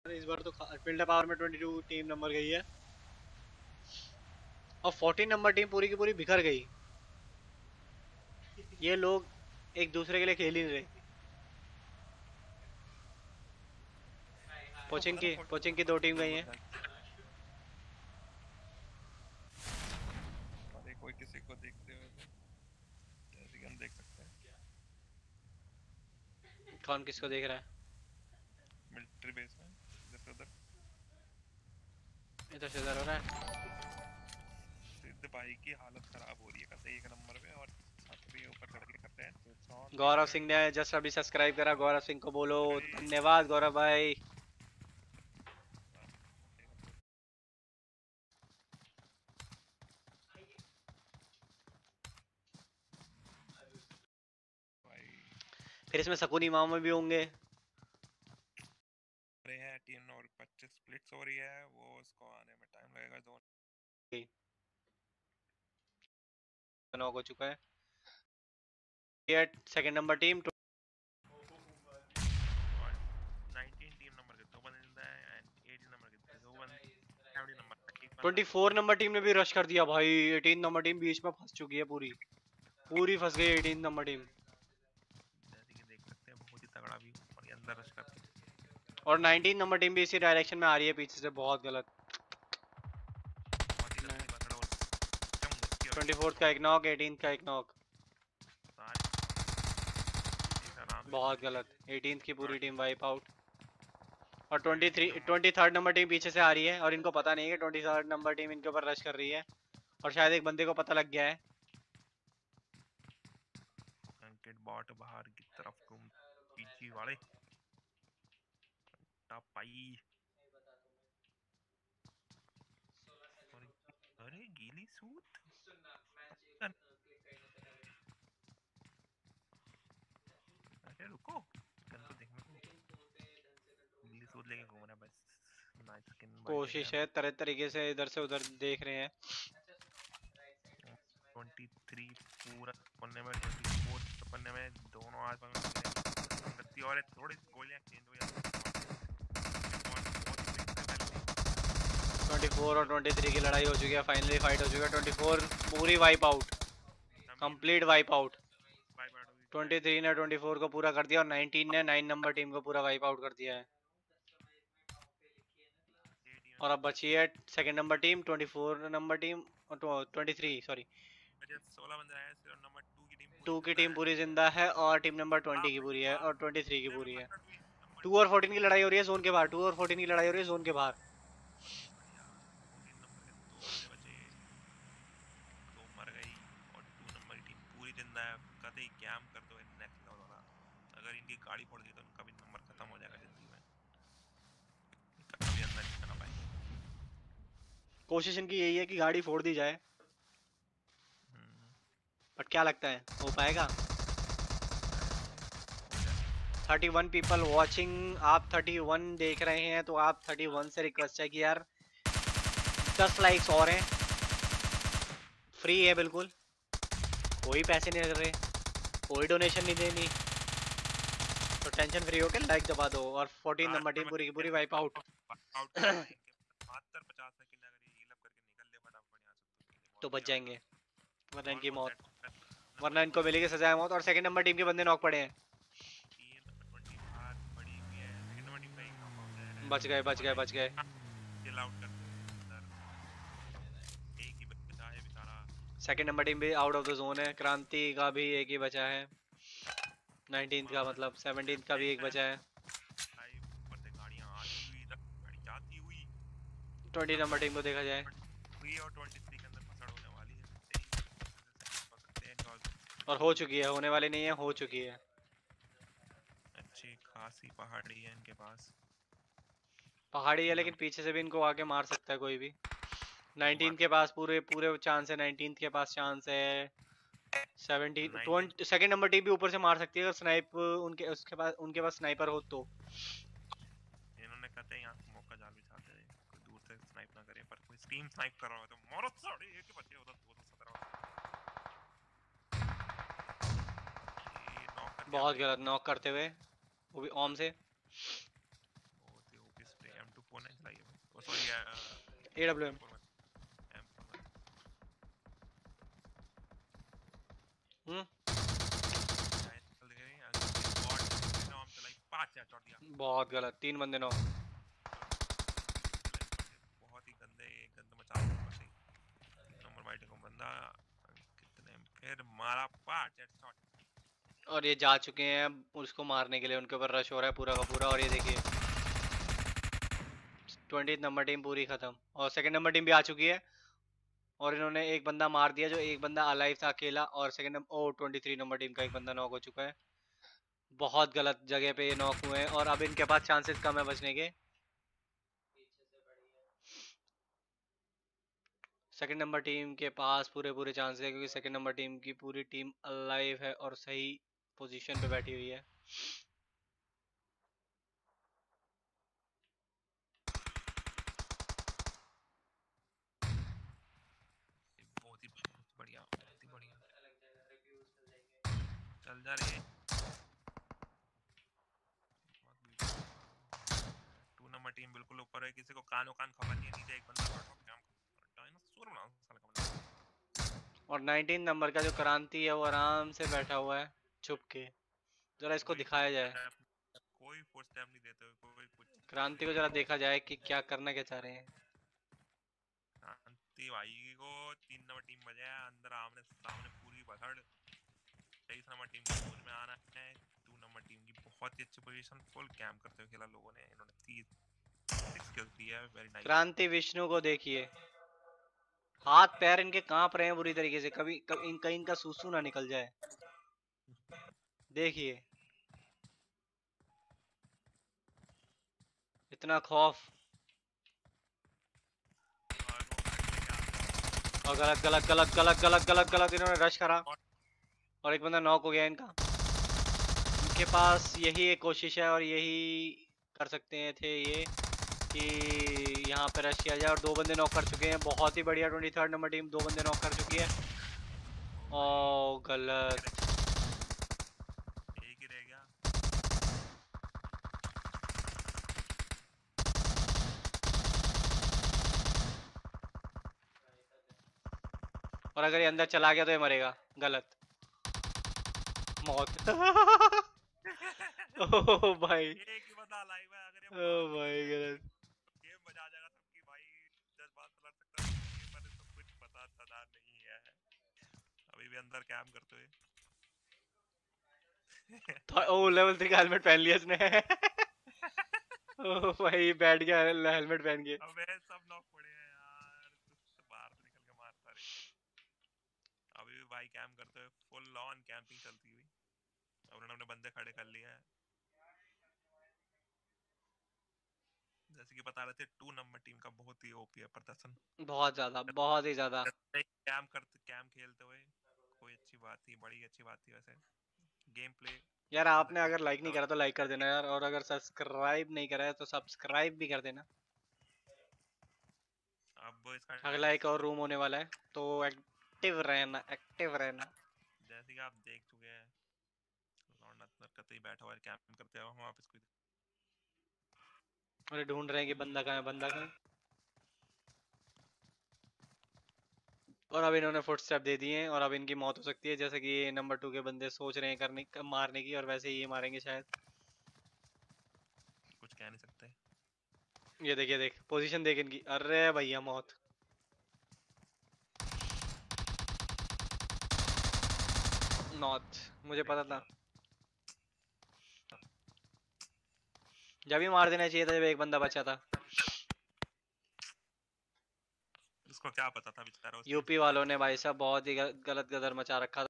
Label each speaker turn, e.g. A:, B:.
A: इस बार तो field power में 22 टीम नंबर गई है और 14 नंबर टीम पूरी की पूरी बिखर गई। ये लोग एक दूसरे के लिए खेल ही नहीं रहे। कोचिंग की 2 टीम गई हैं।
B: अरे कोई किसी को देखते हुए जैसे हम देख सकते हैं।
A: कौन किसको देख रहा है?
B: मिलिट्री बेस में जैसे उधर
A: इधर से इधर हो रहा है।
B: सिद्ध भाई की हालत खराब हो रही है कैसे 1 नंबर पे और छतरी ऊपर चढ़ के करते हैं तो
A: गौरव सिंह ने जस्ट अभी सब्सक्राइब करा। गौरव सिंह को बोलो धन्यवाद गौरव भाई। फिर इसमें शकुनी मामा भी होंगे।
B: अरे है टीम और 25 स्प्लिट्स हो रही है वो उसको आने में टाइम लगेगा।
A: 2 नॉक हो चुका है। ये second number team
B: 19 team number के 2 बंदे जिंदा है एंड 18 नंबर के 2 बंदे 70 नंबर का एक बंदा
A: 24 नंबर टीम ने भी रश कर दिया भाई। 18 नंबर टीम बीच में फंस चुकी है। पूरी फंस गई 18 नंबर टीम।
B: जैसे कि देख सकते हैं बहुत ही तगड़ा व्यू और ये अंदर रश करते हैं
A: और 19 नंबर टीम भी इसी डायरेक्शन में आ रही है पीछे से। बहुत गलत। 24 का एक नॉक 18 का एक नॉक। बहुत गलत। 18 की पूरी टीम वाइप आउट। और 23rd नंबर टीम पीछे से आ रही है और इनको पता नहीं है कि 23rd नंबर टीम इनके ऊपर रश कर रही है और शायद एक बंदे को पता लग गया है।
B: अंकित बॉट बाहर की तरफ घूम पीछे वाले टॉप पाई। अरे गीली सूट अरे रुको गन तो देखने को गीली सूट लेके घूम रहा है बस नाइस स्किन
A: कोशिश है तरह तरीके से इधर से उधर देख रहे हैं।
B: 23 पूरा पन्ने में 24 पन्ने में दोनों आसपास में गति और थोड़ी गोलियां चेंज हो जाती
A: 24 और 23 की लड़ाई हो चुकी है। फाइनली फाइट हो चुकी है। 24 पूरी wipe out. Complete wipe out. 23 ने 24 को पूरा कर दिया और 19 ने 9 नंबर टीम को पूरा वाइप आउट कर दिया है। और अब बची है second number team 24 number team और 23 सॉरी
B: 16 बंदे आए सिर्फ नंबर
A: 2 की टीम पूरी जिंदा है और टीम नंबर 20 की पूरी है और 23 की पूरी है। 2 और 14 की लड़ाई हो रही है जोन के बाहर। 2 और 14 की लड़ाई हो रही है जोन के बाहर।
B: बढ़िया 14 नंबर के 2 बंदे बचे 2 मर गई और 2 नंबर की टीम पूरी जिंदा है। कतई कैम कर दो नेक्स्ट लेवल वाला। अगर इनकी गाड़ी फोड़ दी तो उनका भी नंबर खत्म हो जाएगा जिंदगी में कभी अंदर नहीं करना पाएंगे।
A: कोशिश इनकी यही है कि गाड़ी फोड़ दी जाए बट क्या लगता है हो पाएगा? 31 पीपल वॉचिंग। आप 31 देख रहे हैं तो आप 31 से रिक्वेस्ट है कि यार 10 लाइक्स और हैं। फ्री है बिल्कुल। कोई पैसे नहीं लग रहे कोई डोनेशन नहीं देनी तो टेंशन फ्री होकर लाइक दबा दो। और 14 नंबर टीम पूरी की पूरी वाइप आउट। तो बच जाएंगे वरना इनकी मौत वरना इनको मिलेगी सजाए मौत। और सेकंड नंबर टीम के बंदे नॉक पड़े हैं। बच गए बच गए बच गए। सेकंड नंबर टीम भी आउट ऑफ द जोन है। क्रांति का भी एक ही बचा है। 19 का मतलब 17 का भी एक बचा है। 20 नंबर टीम को देखा जाए और हो चुकी है। होने वाली नहीं है हो चुकी है।
B: अच्छी खासी पहाड़ी है इनके पास।
A: पहाड़ी है लेकिन पीछे से भी इनको आके मार सकता है कोई भी। 19 के पास पूरे पूरे चांस है। 19 के पास चांस है। 17 सेकंड नंबर टीम भी ऊपर से मार सकती है अगर स्नाइप उनके पास स्नाइपर हो तो।
B: इन्होंने कहते हैं यहाँ मौका जाल भी चाहते हैं कोई दूर से स्नाइप ना करे पर कोई स्ट्रीम स्नाइप कर रहा हो तो मारो साढ़े एक बच्चे होता
A: 17 बहुत गलत नॉक करते हुए वो भी ओम से।
B: सॉरी
A: AWM बहुत गलत, 3 बंदे नॉक।
B: बहुत ही गंद मचा नंबर वाइट को बंदा कितने फिर मारा 5 हेडशॉट
A: और ये जा चुके हैं उसको मारने के लिए, उनके ऊपर रश हो रहा है पूरा का पूरा। और ये देखिए 20 नंबर टीम पूरी खत्म, और सेकंड नंबर टीम भी आ चुकी है। और इन्होंने एक बंदा मार दिया, जो एक बंदा अलाइव था अकेला। और सेकंड नंबर 23 नंबर टीम का एक बंदा नॉक हो चुका है। बहुत गलत जगह पे ये नॉक हुए हैं, और अब इनके पास चांसेस कम है बचने के। सेकंड नंबर टीम के पास पूरे पूरे चांसेस है, क्योंकि सेकंड नंबर टीम की पूरी टीम अलाइव है और सही पोजीशन पे बैठी हुई है।
B: बहुत ही बढ़िया चल जा रही है। 2 नंबर टीम बिल्कुल ऊपर है, किसी को कानो कान खबर नहीं है। नीचे एक बंदा डायनासोर बना साला का।
A: और 19 नंबर का जो क्रांति है वो आराम से बैठा हुआ है छुप के। जरा इसको दिखाया जाए,
B: कोई फोर्स स्टेप नहीं देते हुए, कोई कुछ
A: क्रांति को जरा देखा जाए कि क्या करना क्या चाह रहे हैं।
B: क्रांति भाई को 3 नंबर टीम बजाया अंदर आमने सामने पूरी भसड़। 23 नंबर टीम को जोन में आना है। 2 नंबर टीम की बहुत ही अच्छी पोजीशन, फुल कैंप करते हुए खेला लोगों ने। इन्होंने 6 किल्स दिया है, वेरी नाइस।
A: क्रांति विष्णु को देखिए, हाथ पैर इनके कांप रहे हैं बुरी तरीके से, कभी कहीं इनका सूसू ना निकल जाए। देखिए इतना खौफ। और गलत गलत गलत गलत गलत गलत गलत इन्होंने रश करा, और एक बंदा नॉक हो गया इनका। इनके पास यही एक कोशिश है, और यही कर सकते हैं थे ये, कि यहाँ पे रश किया जाए। और 2 बंदे नॉक कर चुके हैं, बहुत ही बढ़िया। 23 नंबर टीम 2 बंदे नॉक कर चुकी है। ओ गलत,
B: एक ही रह गया।
A: और अगर ये अंदर चला गया तो ये मरेगा। गलत, मौत। ओ भाई,
B: एक ही बंदा लाइव है, अगर ये
A: ओ भाई गलत।
B: गेम बजा जाएगा सबकी भाई। जज्बात पलट सकता है, पर सब कुछ पता सदा नहीं है। अभी भी अंदर कैम करते हुए।
A: तो ओ लेवल 3 का हेलमेट पहन लिया इसने। ओ भाई बैठ गया हेलमेट पहन के।
B: अबे सब नॉक पड़े हैं यार, तो बाहर से निकल के मारता रहे। अभी भी भाई कैम करते हुए, फुल ऑन कैंपिंग चलती हुई। अब उन्होंने अपने बंदे खड़े कर लिए हैं। जैसे कि बता रहे थे 2 नंबर टीम का बहुत ही ओपी है प्रदर्शन,
A: बहुत ज्यादा, बहुत ही ज्यादा।
B: कैम खेलते हुए। कोई अच्छी बात थी, बड़ी अच्छी बात थी वैसे। गेम प्ले
A: यार आपने अगर लाइक नहीं करा तो लाइक कर देना यार, और अगर सब्सक्राइब नहीं करा है तो सब्सक्राइब भी कर देना।
B: अब इसका
A: अगला एक और रूम होने वाला है, तो एक्टिव रहना, एक्टिव रहना।
B: जैसे कि आप देख चुके हैं, लौंडा करते ही बैठा हुआ है कैंप करते हैं। हम वापस कोई
A: अरे ढूंढ रहे हैं कि बंदा कहाँ है, बंदा कहाँ है। और अब इन्होंने फुटस्टेप दे दिए हैं, और अब इनकी मौत हो सकती है, जैसे कि ये नंबर 2 के बंदे सोच रहे हैं करने मारने की, और वैसे ही ये मारेंगे शायद।
B: कुछ कह नहीं सकते।
A: ये देखिए, देख पोजीशन देख इनकी। अरे भैया मौत। मौत, मुझे पता था। जब ही मार देना चाहिए था जब एक बंदा बचा था।
B: उसको क्या पता था बेचारा।
A: यूपी वालों ने भाई साहब बहुत ही गलत गदर मचा रखा था।